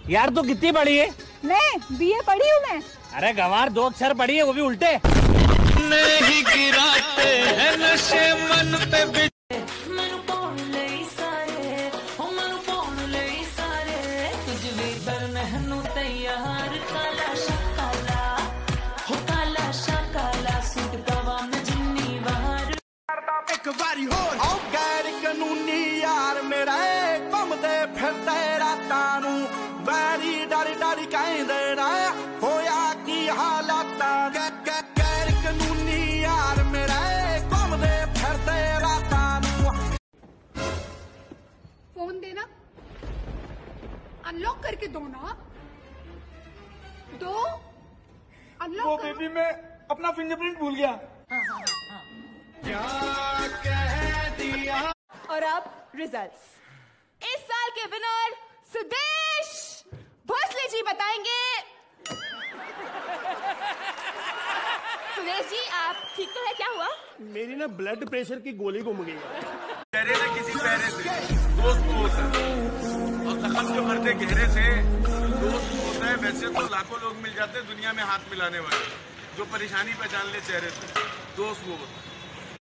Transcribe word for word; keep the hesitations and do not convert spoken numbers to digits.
यार तू कितनी पढ़ी है? मैं बीए पढ़ी हूँ मैं। अरे गंवार दो अक्षर पढ़ी है, वो भी उल्टे। नहीं गिराते हैं नशे मन पे। एक बारी होर आओ गैर कानूनी यार मेरा घूमते फिरते रातां नूं वैरी डर डर कहंदे ना होया की हालात। गैर कानूनी यार मेरा घूमते फिरते रातां नूं। फोन देना, अनलॉक करके दो ना, दो अनलॉक। वो बेबी मैं अपना फिंगरप्रिंट भूल गया। क्या कह दिया। और अब रिजल्ट्स। इस साल के विनर सुदेश भोसले जी बताएंगे। सुदेश जी आप ठीक तो है? क्या हुआ? मेरी ना ब्लड प्रेशर की गोली गुम गई। चेहरे ने किसी पहरे से दोस्त होता है और जख्म जो करते गहरे से दोस्त होता है। वैसे तो लाखों लोग मिल जाते हैं दुनिया में हाथ मिलाने वाले, जो परेशानी पहचान ले चेहरे से दोस्त वो होता है।